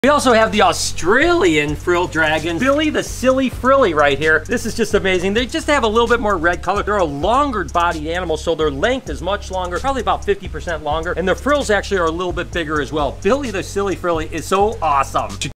We also have the Australian frilled dragon, Billy the Silly Frilly right here. This is just amazing. They just have a little bit more red color. They're a longer bodied animal, so their length is much longer, probably about 50% longer, and their frills actually are a little bit bigger as well. Billy the Silly Frilly is so awesome.